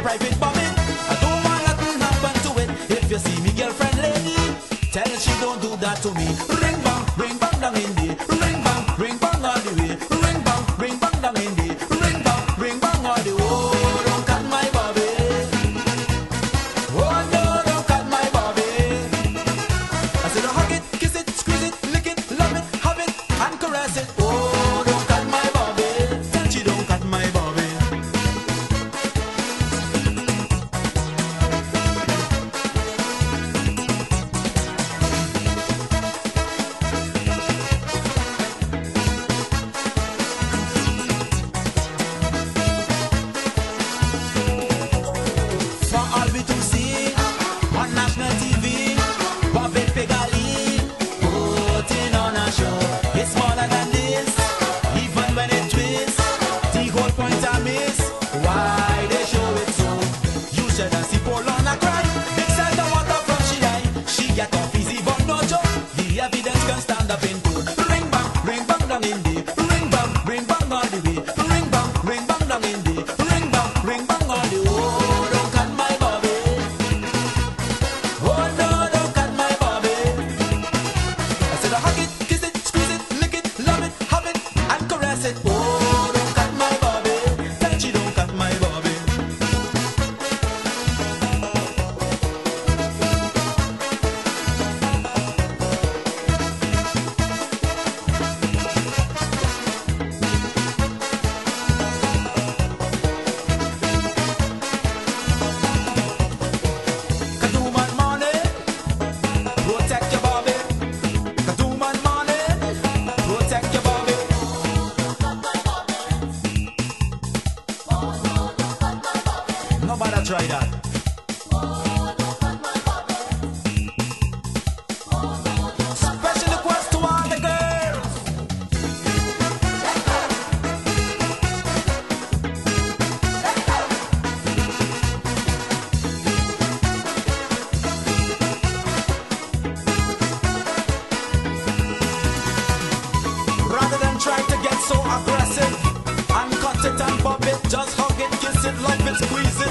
private bombing. I don't want nothing happen to it. If you see me girlfriend lady, tell her she don't do that to me. Ring bang down in the ring bang all the way. Ring bang down in the ring bang all the way. Oh, don't cut my bobby. Oh no, don't cut my bobby. I said hug it, kiss it, squeeze it, lick it, love it, have it, and caress it. Oh, don't cut my bobby. Tell she don't cut my bobby. For all we to see on national TV, Bobby Pegali putting on a show. It's smaller than this, even when it twists. The whole point I miss, why they show it so. You should have seen Paul on a cry. Big side the water from she eye. She get off easy but no joke. The evidence can stand up in court. Ring bang down in the ring bang all the way. Ring bang down in the ring bang all the way. Oh, don't cut my bobby. Oh no, don't cut my bobby. I said hug it, kiss it, squeeze it, lick it, love it, have it, and caress it. Oh, don't cut my bobby. Tell she don't cut my bobby. Kadooman morning, protect your bobby. Kadooman morning, protect your bobby. Nobody try that. Special request to all the girls. Rather than try to get so aggressive and cut it and bob it, just hug it, kiss it, love it, squeeze it.